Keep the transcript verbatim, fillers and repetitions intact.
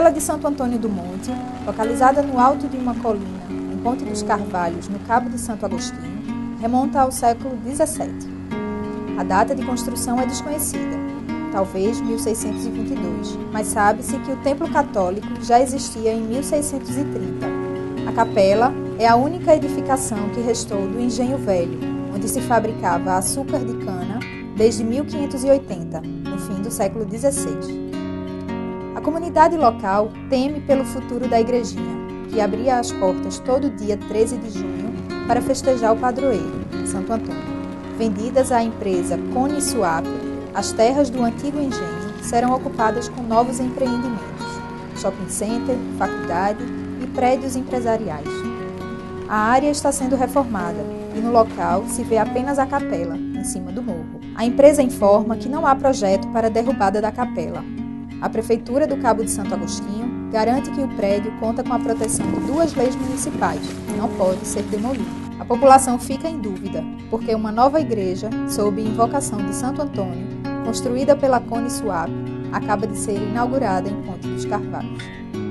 Capela de Santo Antônio do Monte, localizada no alto de uma colina, em Ponte dos Carvalhos, no Cabo de Santo Agostinho, remonta ao século dezessete. A data de construção é desconhecida, talvez mil seiscentos e vinte e dois, mas sabe-se que o templo católico já existia em mil seiscentos e trinta. A capela é a única edificação que restou do Engenho Velho, onde se fabricava açúcar de cana desde mil quinhentos e oitenta, no fim do século dezesseis. A comunidade local teme pelo futuro da igrejinha, que abria as portas todo dia treze de junho para festejar o padroeiro, Santo Antônio. Vendidas à empresa Cone Swap, as terras do antigo engenho serão ocupadas com novos empreendimentos, shopping center, faculdade e prédios empresariais. A área está sendo reformada e no local se vê apenas a capela, em cima do morro. A empresa informa que não há projeto para a derrubada da capela. A Prefeitura do Cabo de Santo Agostinho garante que o prédio conta com a proteção de duas leis municipais e não pode ser demolido. A população fica em dúvida, porque uma nova igreja, sob invocação de Santo Antônio, construída pela Cone Swap, acaba de ser inaugurada em Ponte dos Carvalhos.